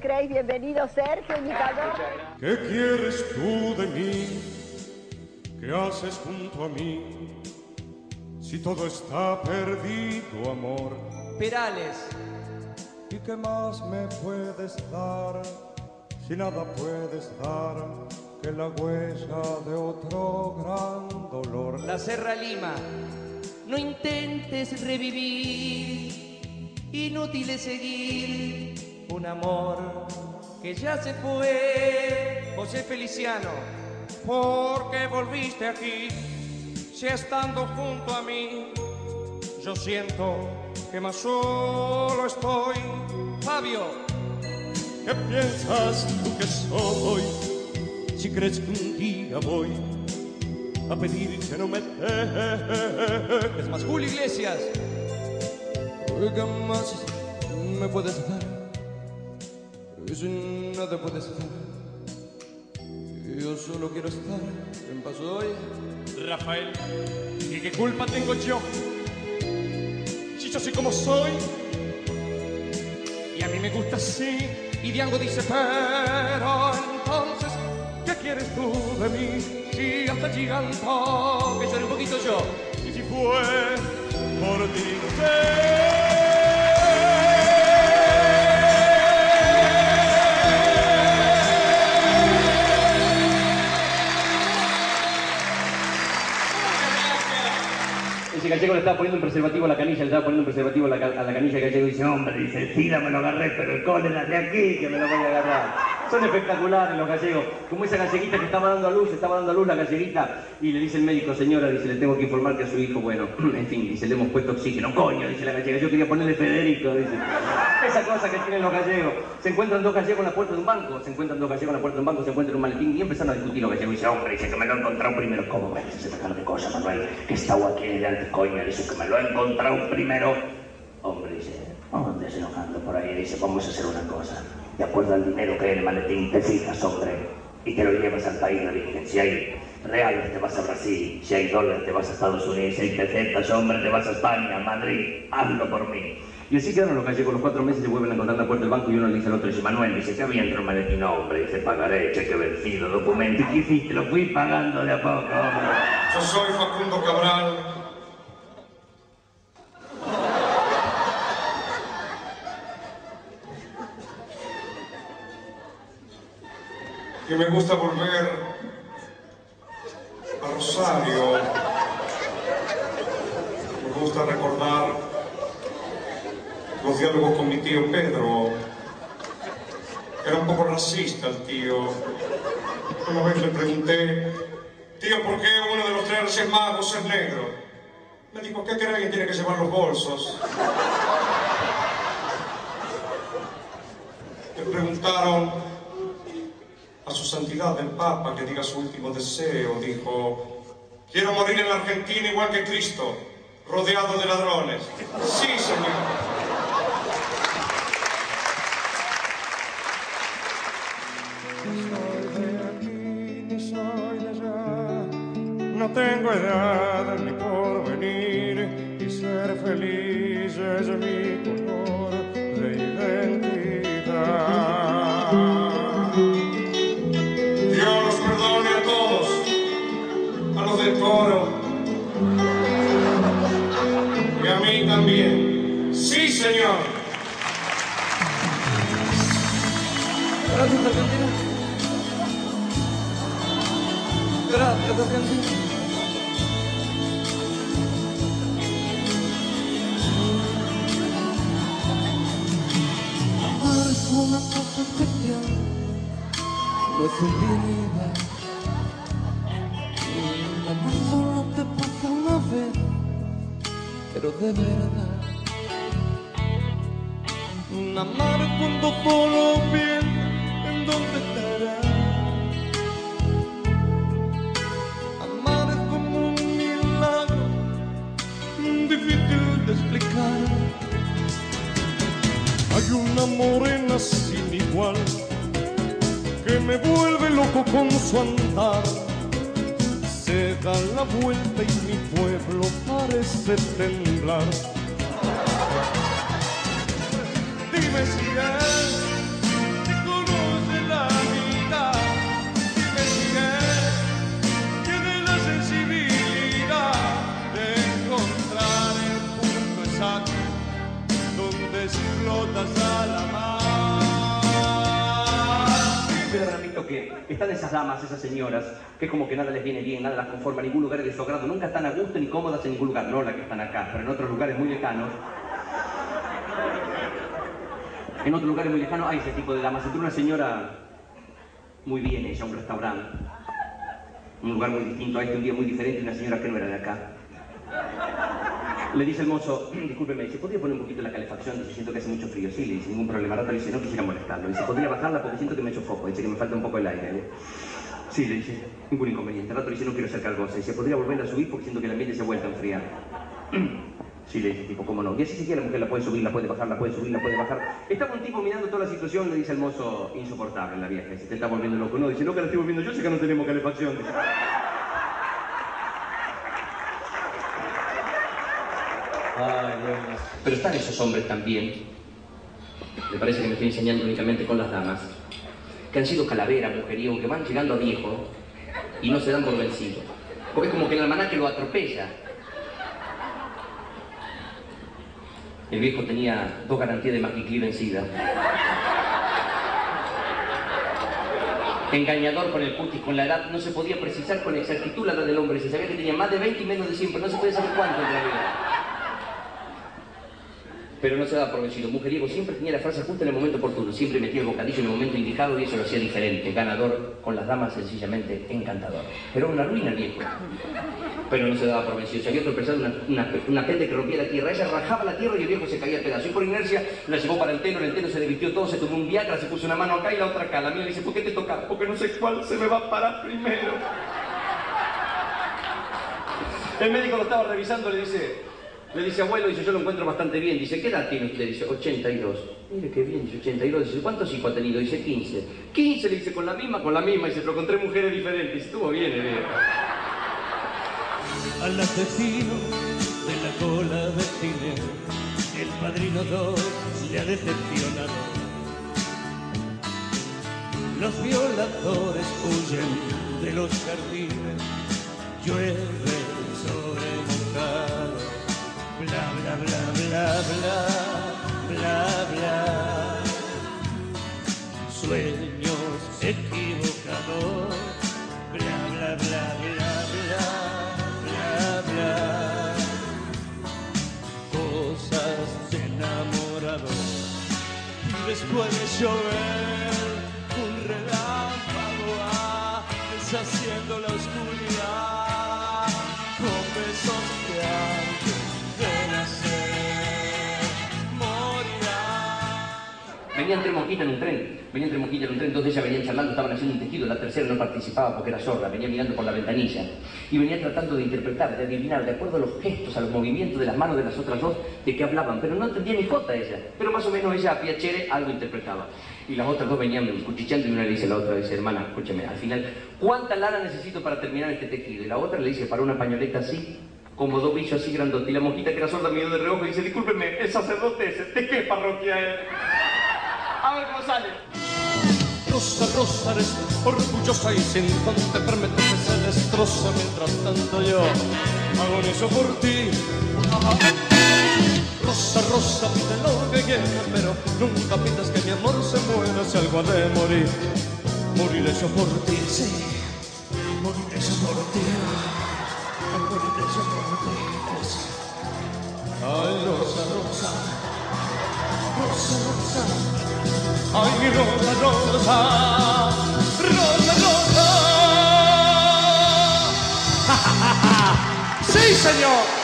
Craig, bienvenido Sergio, imitador. ¿Qué quieres tú de mí? ¿Qué haces junto a mí? Si todo está perdido, amor. Perales. ¿Y qué más me puedes dar? Si nada puedes dar que la huella de otro gran dolor. La Serra Lima. No intentes revivir, inútil es seguir un amor que ya se fue. José Feliciano. ¿Por qué volviste aquí? Si estando junto a mí, yo siento que más solo estoy. Fabio. ¿Qué piensas tú que soy? Si crees que un día voy a pedir que no me dejes más. Julio Iglesias. ¿Qué más me puedes dar? Si nada puedes dar, yo solo quiero estar en paz hoy. Rafael, ¿y qué culpa tengo yo? Si yo soy como soy y a mí me gusta así. Y Diango dice, pero entonces, ¿qué quieres tú de mí? Si hasta gigantó, que llore un poquito yo. Y si fue por ti, no sé. Ese gallego le estaba poniendo un preservativo a la canilla, le estaba poniendo un preservativo a la canilla. El gallego dice, hombre, dice, sí, me lo agarré, pero el cólera de aquí que me lo voy a agarrar. Son espectaculares los gallegos, como esa galleguita que estaba dando a luz la galleguita, y le dice el médico, señora, dice, le tengo que informar que a su hijo, bueno, en fin, dice, le hemos puesto oxígeno. Coño, dice la gallega, yo quería ponerle Federico, dice. Esa cosa que tienen los gallegos. Se encuentran dos gallegos en la puerta de un banco, se encuentran un maletín y empiezan a discutir los gallegos. Dice, hombre, dice que me lo he encontrado primero. ¿Cómo me dice semejante cosa, Manuel? Que estaba aquí delante, coño, dice que me lo he encontrado primero. Hombre, dice, ¿dónde se enojando por ahí? Dice, vamos a hacer una cosa. De acuerdo al dinero que hay en el maletín, te fijas, hombre, y te lo llevas al país de origen. Si hay reales, te vas a Brasil. Si hay dólares, te vas a Estados Unidos. Si hay pesetas, hombre, te vas a España, a Madrid. Hazlo por mí. Y así quedaron los gallegos. Los 4 meses se vuelven a encontrar en la puerta del banco y uno le dice al otro, dice, Manuel, dice, ¿qué había entre el maletín? No, hombre, dice, pagaré, cheque vencido, documento. ¿Y qué hiciste? Lo fui pagando de a poco, hombre. Yo soy Facundo Cabral. Que me gusta volver a Rosario. Me gusta recordar los diálogos con mi tío Pedro. Era un poco racista el tío. Una vez le pregunté, tío, ¿por qué uno de los 3 Reyes Magos es negro? Me dijo, ¿qué cree que tiene que llevar los bolsos? Le preguntaron a su santidad el Papa que diga su último deseo. Dijo, quiero morir en la Argentina igual que Cristo, rodeado de ladrones. Sí, señor. No tengo edad ni porvenir, y ser feliz es mi color de identidad. Dios los perdone a todos, a los del coro, y a mí también. Sí, señor. Gracias, Argentina. Gracias, Argentina. Es una cosa especial, no es un vida. Amar solo te pasa una vez, pero de verdad. Amar cuando solo piensa en dónde estará. Amar es como un milagro, difícil de explicar. Hay una morena sin igual que me vuelve loco con su andar. Se da la vuelta y mi pueblo parece temblar. Dime si es están esas damas, esas señoras, que es como que nada les viene bien, nada las conforma, ningún lugar es de su agrado, nunca están a gusto ni cómodas en ningún lugar, no las que están acá, pero en otros lugares muy lejanos. En otros lugares muy lejanos hay ese tipo de damas. Entró una señora muy bien ella a un restaurante, un lugar muy distinto a este, un día muy diferente, una señora que no era de acá. Le dice el mozo, discúlpeme, dice, ¿podría poner un poquito la calefacción? Dice, siento que hace mucho frío. Sí, le dice, ningún problema. Rato le dice, no quisiera molestarlo. Dice, ¿podría bajarla? Porque siento que me echo foco. Dice, que me falta un poco el aire. Sí, le dice, ningún inconveniente. Rato le dice, no quiero ser cargosa. Dice, ¿podría volverla a subir? Porque siento que el ambiente se ha vuelto a enfriar. Sí, le dice, tipo, ¿cómo no? Y así si quiere la mujer la puede subir, la puede bajar, la puede subir, la puede bajar. Estaba un tipo mirando toda la situación, le dice al mozo, insoportable la vieja. Dice, te está volviendo loco. No, dice, no, que la estoy volviendo yo, sé que no tenemos calefacción. Dice, ay, Dios. Pero están esos hombres también, me parece que me estoy enseñando únicamente con las damas, que han sido calaveras, mujeriego, que van llegando a viejo y no se dan por vencido. Porque es como que el almanaque lo atropella. El viejo tenía 2 garantías de Maquiclí vencida. Engañador con el cutis, con la edad, no se podía precisar con exactitud la edad del hombre. Se sabía que tenía más de 20 y menos de 100, pero no se puede saber cuánto en realidad. Pero no se daba por vencido. Mujeriego siempre tenía la frase justa en el momento oportuno, siempre metía el bocadillo en el momento indicado y eso lo hacía diferente. Ganador, con las damas sencillamente encantador. Pero una ruina el viejo. Pero no se daba por vencido. Se había tropezado una pende que rompía la tierra. Ella rajaba la tierra y el viejo se caía a pedazos. Y por inercia la llevó para el teno se desvistió todo, se tomó un Viagra, se puso una mano acá y la otra acá. La mía le dice, ¿por qué te tocas? Porque no sé cuál se me va a parar primero. El médico lo estaba revisando, le dice, abuelo, dice, yo lo encuentro bastante bien. Dice, ¿qué edad tiene usted? Dice, 82. Mire qué bien, dice, 82. Dice, ¿cuántos hijos ha tenido? Dice, 15. 15, le dice, con la misma. Dice, pero con 3 mujeres diferentes. Dice, estuvo bien, viejo. Al asesino de la cola de cine, el padrino 2 le ha decepcionado. Los violadores huyen de los jardines, llueve sobre mojado. Bla, bla, bla, bla, bla, bla, bla. Sueños equivocados. Bla, bla, bla, bla, bla, bla, bla. Cosas de enamorado. Y después de llover, un relámpago deshaciendo la oscuridad. Con besos que antes de nacer morirá. Venían 3 monjitas en un tren, 2 de ellas venían charlando, estaban haciendo un tejido, la tercera no participaba porque era sorda, venía mirando por la ventanilla y venía tratando de interpretar, de adivinar, de acuerdo a los gestos, a los movimientos de las manos de las otras 2, de qué hablaban, pero no entendía ni jota ella, pero más o menos ella a piacere algo interpretaba. Y las otras 2 venían cuchicheando y una le dice a la otra, dice, hermana, escúcheme, al final, ¿cuánta lana necesito para terminar este tejido? Y la otra le dice, para una pañoleta así, como 2 bichos así grandotes. Y la monjita que era sorda miró de reojo y dice, discúlpeme, el sacerdote ese, ¿de qué parroquia es? A ver cómo sale. Rosa, Rosa, eres orgullosa y sin contemplarme que se destroza mientras tanto yo agonizo por ti. Rosa, Rosa, pide lo que quieras, pero nunca pidas que mi amor se muera si algo ha de morir. Moriré yo por ti, sí, moriré yo por ti, moriré yo por ti. Ay, Rosa, Rosa, Rosa, Rosa. Ay, Rosa, Rosa, Rosa, Rosa. ¡Ja, ja, ja, ja! ¡Sí, señor!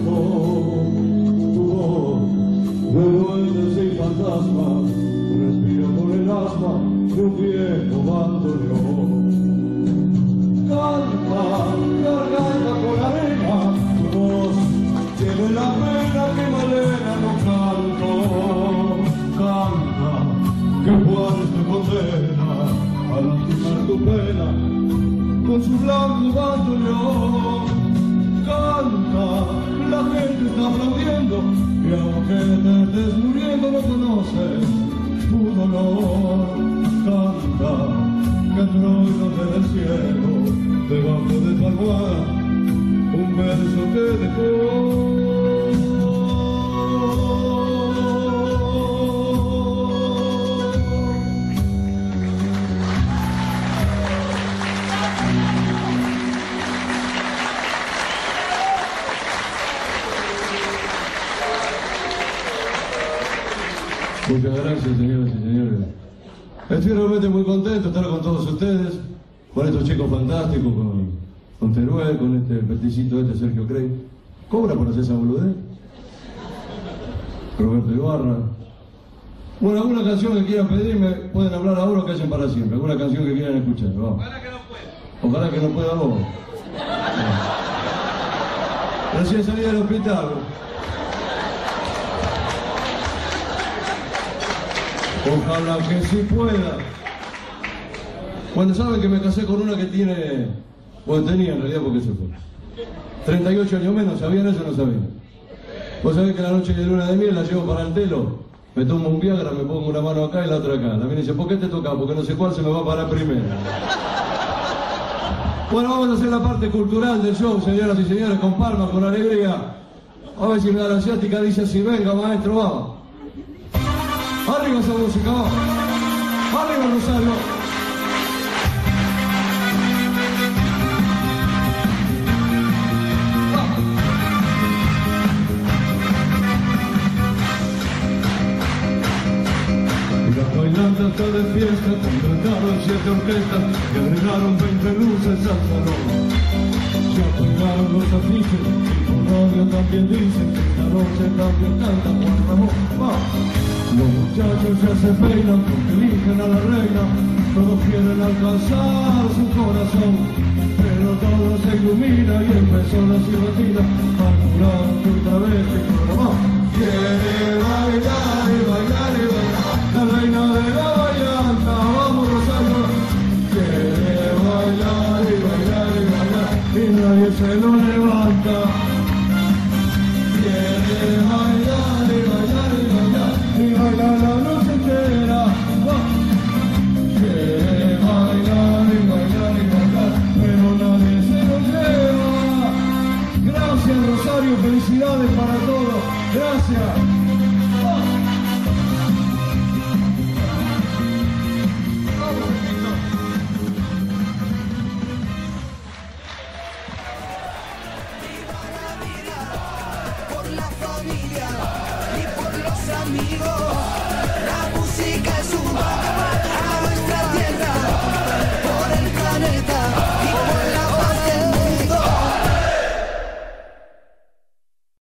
Fantasma, respira. su viejo bandoneón. Canta, garganta con arena, tu voz tiene la pena que Malena no canto. Canta, que fuerte condena al lastimar tu pena con su blanco bandoneón. Canta, la gente está aplaudiendo y aunque te estés muriendo no conoces tu dolor. Canta, que troilo del cielo debajo de tu almohada un verso que dejó. Muchas gracias, señoras y señores. Estoy realmente muy contento de estar con todos ustedes, con estos chicos fantásticos, con Teruel, con este peticito Sergio Crey. ¿Cobra por hacer esa boludez? Roberto Ibarra. Bueno, alguna canción que quieran pedirme, pueden hablar ahora o que hacen para siempre. Alguna canción que quieran escuchar, vamos. Ojalá que no pueda. Ojalá que no pueda vos. Recién salí del hospital. Ojalá que sí pueda. Bueno, saben que me casé con una que tiene... Bueno, tenía en realidad porque se fue. 38 años menos, ¿sabían eso o no sabían? Vos sabés que la noche de luna de miel la llevo para el telo. Me tomo un Viagra, me pongo una mano acá y la otra acá. La mina dice, ¿por qué te toca? Porque no sé cuál se me va a parar primero. Bueno, vamos a hacer la parte cultural del show, señoras y señores, con palmas, con alegría. A ver si me da la asiática, dice así, venga maestro, vamos. Arriba esa música, vamos. Arriba Rosario. La bailanta está de fiesta, contrataron 7 orquestas y agregaron 20 luces al salón. Se apoyaron los afiches y por radio también dicen que esta noche también canta Juan Ramón. ¡Vamos! Los muchachos ya se peinan porque eligen a la reina, todos quieren alcanzar su corazón, pero todo se ilumina y empezó la silbatina a curar tu travesti programa. Quiere bailar y bailar y bailar, la reina de la bailanta, vamos Rosario. Quiere bailar y bailar y bailar, y nadie se lo